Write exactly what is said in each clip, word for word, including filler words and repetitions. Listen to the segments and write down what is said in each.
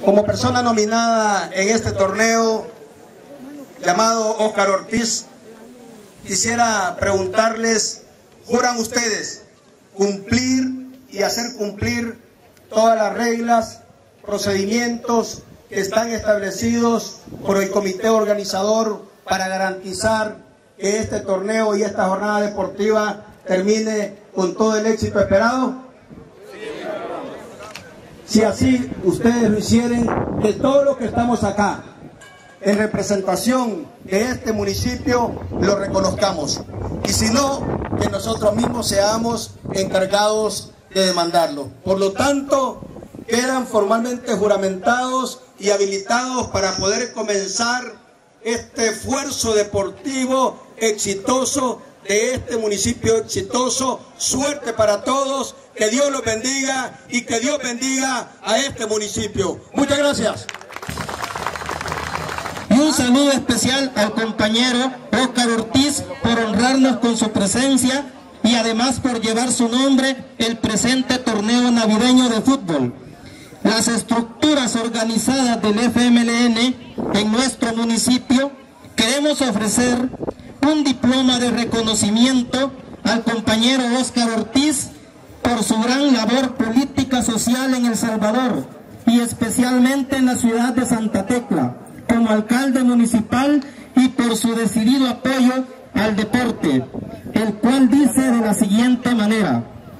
Como persona nominada en este torneo llamado Óscar Ortiz, quisiera preguntarles, ¿juran ustedes cumplir y hacer cumplir todas las reglas, procedimientos que están establecidos por el comité organizador para garantizar que este torneo y esta jornada deportiva termine con todo el éxito esperado? Si así ustedes lo hicieren, que todos los que estamos acá en representación de este municipio lo reconozcamos, y si no, que nosotros mismos seamos encargados de demandarlo. Por lo tanto, quedan formalmente juramentados y habilitados para poder comenzar este esfuerzo deportivo exitoso de este municipio exitoso. Suerte para todos, que Dios los bendiga y que Dios bendiga a este municipio. Muchas gracias. Y un saludo especial al compañero Óscar Ortiz por honrarnos con su presencia y además por llevar su nombre el presente torneo navideño de fútbol. Las estructuras organizadas del F M L N en nuestro municipio queremos ofrecer un diploma de reconocimiento al compañero Óscar Ortiz por su gran labor política social en El Salvador y especialmente en la ciudad de Santa Tecla como alcalde municipal, y por su decidido apoyo al deporte, el cual dice de la siguiente manera: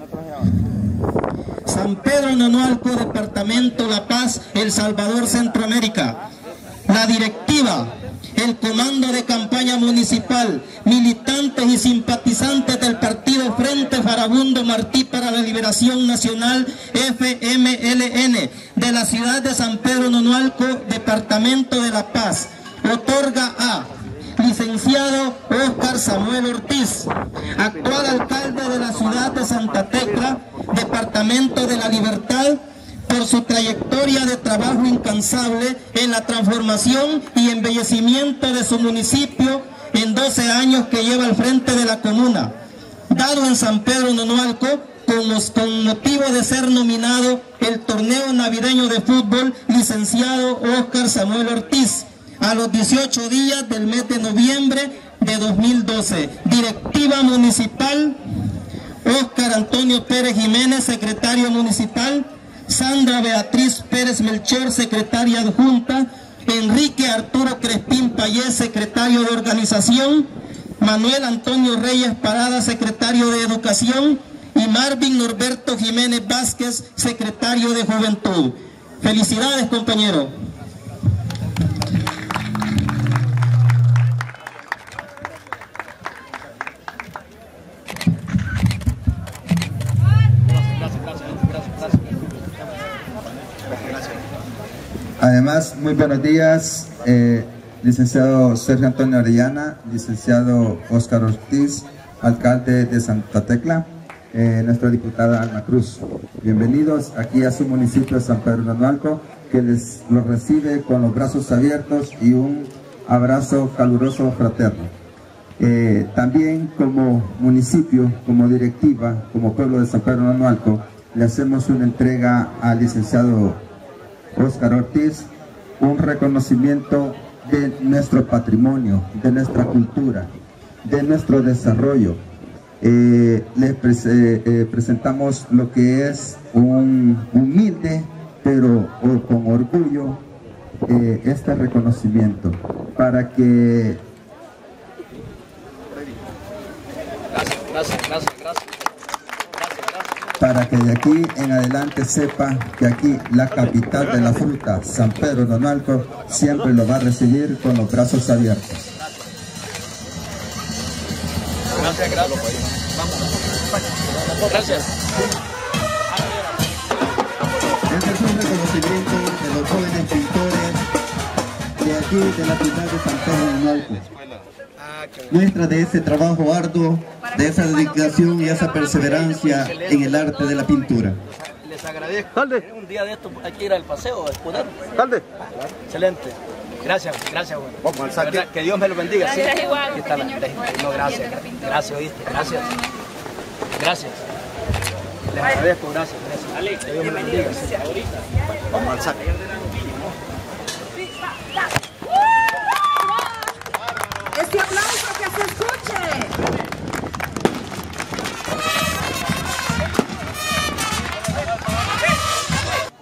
San Pedro Nonualco, Departamento La Paz, El Salvador, Centroamérica. La directiva, el comando de campaña municipal, militantes y simpatizantes del partido Frente Farabundo Martí para la Liberación Nacional, F M L N, de la ciudad de San Pedro Nonualco, Departamento de La Paz, otorga a licenciado Óscar Samuel Ortiz, actual alcalde de la ciudad de Santa Tecla, Departamento de la Libertad, por su trayectoria de trabajo incansable en la transformación y embellecimiento de su municipio en doce años que lleva al frente de la comuna, dado en San Pedro Nonualco con, los, con motivo de ser nominado el torneo navideño de fútbol, licenciado Óscar Samuel Ortiz, a los dieciocho días del mes de noviembre de dos mil doce. Directiva municipal, Óscar Antonio Pérez Jiménez, secretario municipal; Sandra Beatriz Pérez Melchor, secretaria adjunta; Enrique Arturo Crespín Payés, secretario de organización; Manuel Antonio Reyes Parada, secretario de educación; y Marvin Norberto Jiménez Vázquez, secretario de juventud. Felicidades, compañero. Además, muy buenos días, eh, licenciado Sergio Antonio Orellana, licenciado Óscar Ortiz, alcalde de Santa Tecla, eh, nuestra diputada Alma Cruz. Bienvenidos aquí a su municipio de San Pedro Nonualco, que les los recibe con los brazos abiertos y un abrazo caluroso fraterno. Eh, también como municipio, como directiva, como pueblo de San Pedro Nonualco, le hacemos una entrega al licenciado Óscar Ortiz, un reconocimiento de nuestro patrimonio, de nuestra cultura, de nuestro desarrollo. Eh, les pres eh, eh, presentamos lo que es un humilde, pero o, con orgullo, eh, este reconocimiento, para que... Gracias, gracias, gracias, gracias. para que de aquí en adelante sepa que aquí la capital de la fruta, San Pedro Nonualco, siempre lo va a recibir con los brazos abiertos. Gracias, gracias. Vamos. Gracias. Este es un reconocimiento de los jóvenes pintores de aquí, de la ciudad de San Pedro Nonualco. Muestra de ese trabajo arduo, de esa dedicación y esa perseverancia en el arte de la pintura. Les agradezco. Talde. Un día de esto hay que ir al paseo a exponer. Talde. Excelente. Gracias, gracias. Bueno. Vamos al saque. Que Dios me lo bendiga. Gracias, ¿sí? igual. Aquí está la, no, gracias. Gracias, oíste. Gracias. Gracias. Les agradezco, gracias. gracias. Que Dios me lo bendiga. ¿sí? Vamos al saque.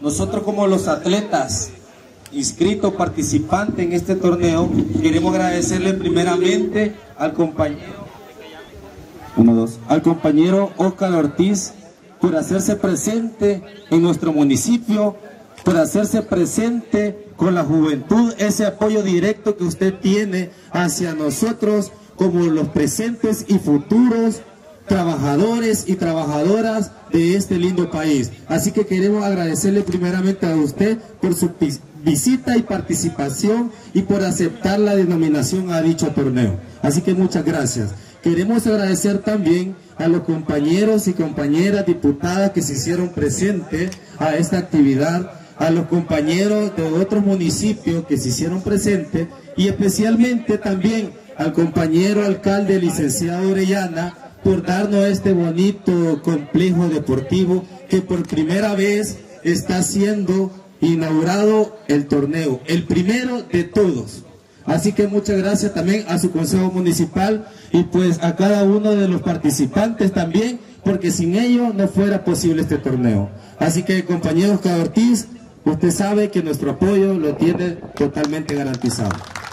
nosotros como los atletas inscritos, participantes en este torneo, queremos agradecerle primeramente al compañero, uno, dos, al compañero Óscar Ortiz por hacerse presente en nuestro municipio, por hacerse presente con la juventud, ese apoyo directo que usted tiene hacia nosotros como los presentes y futuros trabajadores y trabajadoras de este lindo país. Así que queremos agradecerle primeramente a usted por su visita y participación y por aceptar la denominación a dicho torneo. Así que muchas gracias. Queremos agradecer también a los compañeros y compañeras diputadas que se hicieron presentes a esta actividad, a los compañeros de otros municipios que se hicieron presentes y especialmente también al compañero alcalde licenciado Orellana por darnos este bonito complejo deportivo que por primera vez está siendo inaugurado el torneo, el primero de todos. Así que muchas gracias también a su consejo municipal y pues a cada uno de los participantes también, porque sin ellos no fuera posible este torneo. Así que compañero Óscar Ortiz, usted sabe que nuestro apoyo lo tiene totalmente garantizado.